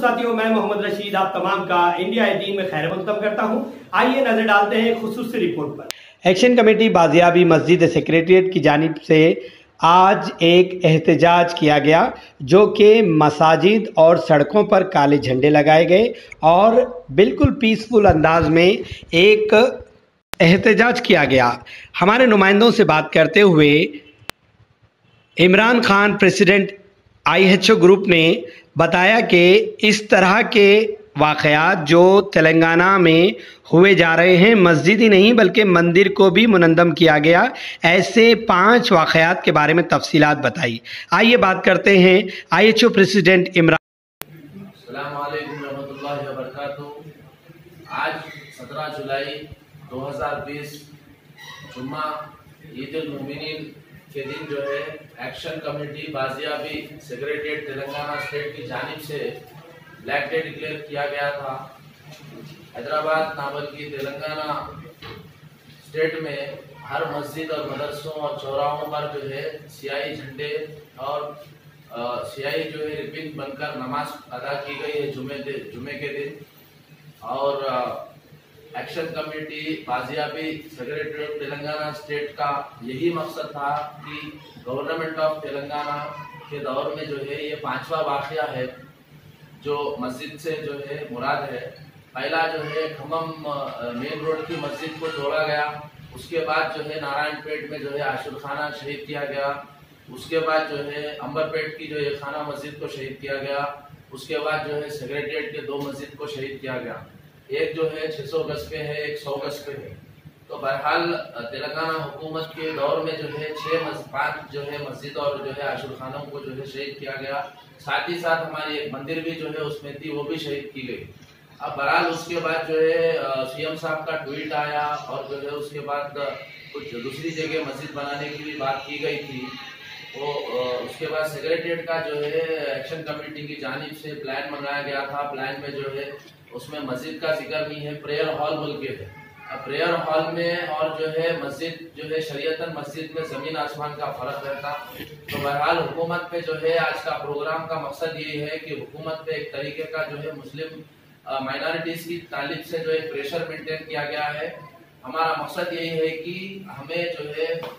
साथियों, मैं मोहम्मद रशीद आप तमाम का इंडिया 18 में खैर मकदम करता हूं। आइए नजर डालते हैं खुसूसी रिपोर्ट पर। एक्शन कमेटी बाजियाबी मस्जिद सेक्रेटरीट की जानिब से आज एक एहतजाज किया गया, जो कि मसाजिद और सड़कों पर काले झंडे लगाए गए और बिल्कुल पीसफुल अंदाज में एक एहतजाज किया गया। हमारे नुमाइंदों से बात करते हुए Imran Khan president IHO group ने बताया कि इस तरह के वाक़यात जो तेलंगाना में हुए जा रहे हैं, मस्जिद ही नहीं बल्कि मंदिर को भी मुनद्दम किया गया, ऐसे 5 वाक़यात के बारे में तफसीलात बताई। आइए बात करते हैं IHO प्रेसिडेंट इमरान। अस्सलामु अलैकुम रहमतुल्लाहि व बरकातुहू। आज 17 जुलाई 2020 जुम्मा ईद उल मोमिनीन के दिन जो है एक्शन कमेटी बाजियाबी सेक्रेटरीट तेलंगाना स्टेट की जानिब से ब्लैक डे डिक्लेयर किया गया था। हैदराबाद ना बल्कि तेलंगाना स्टेट में हर मस्जिद और मदरसों और चौराहों पर जो है सियाही झंडे और सियाही जो है रिबिन बनकर नमाज अदा की गई है जुमे के दिन। और एक्शन कमेटी बाजियाबी सेक्रेटरीट तेलंगाना स्टेट का यही मकसद था कि गवर्नमेंट ऑफ तेलंगाना के दौर में जो है ये 5वां वाक़या है जो मस्जिद से जो है मुराद है। पहला जो है खम्मम मेन रोड की मस्जिद को तोड़ा गया, उसके बाद जो है नारायणपेट में जो है आशुर खाना शहीद किया गया, उसके बाद जो है अंबरपेट की जो है खाना मस्जिद को शहीद किया गया, उसके बाद जो है सेक्रेटरीट के 2 मस्जिद को शहीद किया गया। एक जो है 600 गज पे है, एक 100 गज पे है। तो बहरहाल तेलंगाना हुकूमत के दौर में जो है 5 जो है मस्जिद और जो है आशुर खानों को जो है शहीद किया गया। साथ ही साथ हमारी एक मंदिर भी जो है उसमें थी, वो भी शहीद की गई। अब बहरहाल उसके बाद जो है CM साहब का ट्वीट आया और जो है उसके बाद कुछ दूसरी जगह मस्जिद बनाने की भी बात की गई थी। वो उसके बाद सेक्रेटरीट का जो है एक्शन कमेटी की जानिब से प्लान मंगाया गया था। प्लान में जो है उसमें मस्जिद का जिक्र नहीं है, प्रेयर हॉल बोल के है। अब प्रेयर हॉल में और जो है मस्जिद जो है शरीयतन मस्जिद में जमीन आसमान का फर्क रहता। तो बहरहाल हुकूमत पे जो है आज का प्रोग्राम का मकसद यही है कि हुकूमत पे एक तरीके का जो है मुस्लिम माइनॉरिटीज की तालिब से जो है प्रेशर मेंटेन किया गया है। हमारा मकसद यही है कि हमें जो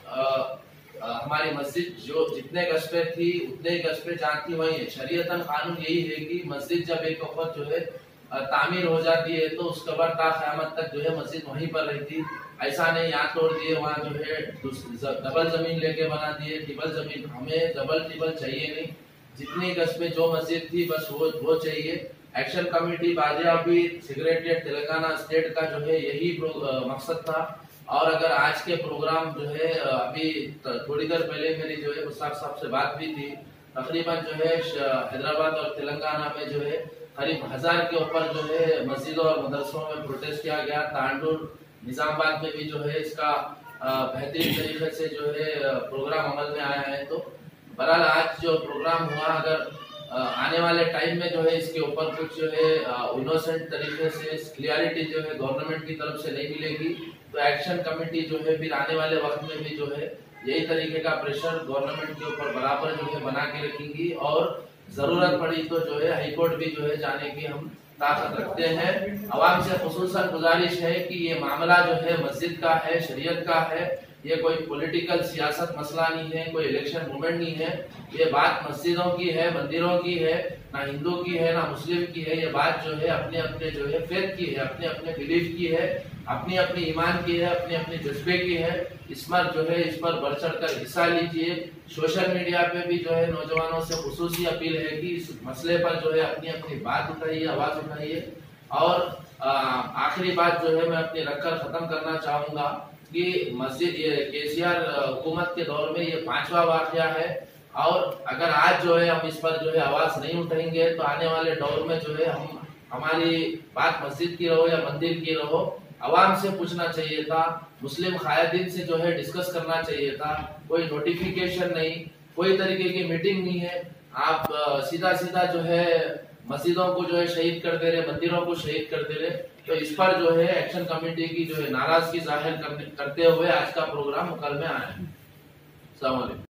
है हमारी मस्जिद जो जितने गज पे थी उतने गज पे जहाँ थी वही है। शरीयतन कानून यही है कि मस्जिद जब एक वक्त जो है तामीर हो जाती है तो उसके बाद ता क़यामत तक जो है मस्जिद वहीं पर रहती। ऐसा नहीं यहाँ तोड़ दिए वहाँ जो है डबल जमीन लेके बना दिए, टिबल जमीन। हमें डबल टिबल चाहिए नहीं, जितनी गज पे जो मस्जिद थी बस वो चाहिए। एक्शन कमेटी बाजियाबी सेक्रेटरीट तेलंगाना स्टेट का जो है यही मकसद था। और अगर आज के प्रोग्राम जो है अभी थोड़ी देर पहले मेरी जो है मुश्ताक साहब से बात भी थी, तकरीबन जो है हैदराबाद और तेलंगाना में जो है करीब 1000 के ऊपर जो है मस्जिदों और मदरसों में प्रोटेस्ट किया गया। तांडुर निजामाबाद में भी जो है इसका बेहतरीन तरीके से जो है प्रोग्राम अमल में आया है। तो बहरहाल आज जो प्रोग्राम हुआ, अगर आने वाले टाइम में जो है इसके ऊपर कुछ जो है इनोसेंट तरीके से क्लियरिटी जो है गवर्नमेंट की तरफ से नहीं मिलेगी तो एक्शन कमेटी जो है फिर आने वाले वक्त में भी जो है यही तरीके का प्रेशर गवर्नमेंट के ऊपर बराबर जो है बना के रखेंगी। और जरूरत पड़ी तो जो है हाईकोर्ट भी जो है जाने की हम ताकत रखते हैं। अवाम से खुसूसन गुजारिश है कि ये मामला जो है मस्जिद का है, शरीयत का है, ये कोई पॉलिटिकल सियासत मसला नहीं है, कोई इलेक्शन मूवमेंट नहीं है। ये बात मस्जिदों की है, मंदिरों की है, ना हिंदू की है ना मुस्लिम की है। ये बात जो है अपने अपने जो है फेथ की है, अपने अपने बिलीफ की है, अपनी अपनी ईमान की है, अपने अपने जज्बे की है। इस पर जो है इस पर बढ़ चढ़ कर हिस्सा लीजिए। सोशल मीडिया पे भी जो है नौजवानों से खुसूसी अपील है कि इस मसले पर जो है अपनी अपनी बात उठाइए, आवाज उठाइए। और आखिरी बात जो है मैं अपनी रखकर खत्म करना चाहूंगा कि मस्जिद ये KCR हुकूमत के दौर में ये 5वां वाक़या है। और अगर आज जो है हम इस पर जो है आवाज नहीं उठाएंगे तो आने वाले दौर में जो है हमारी बात मस्जिद की रहो या मंदिर की रहो, आवाम से पूछना चाहिए था, मुस्लिम कायदीन से जो है डिस्कस करना चाहिए था। कोई नोटिफिकेशन नहीं, कोई तरीके की मीटिंग नहीं है। आप सीधा सीधा जो है मस्जिदों को जो है शहीद कर दे रहे, मंदिरों को शहीद कर दे रहे। तो इस पर जो है एक्शन कमेटी की जो है नाराजगी जाहिर करते हुए आज का प्रोग्राम मुकल में आया है। अस्सलाम वालेकुम।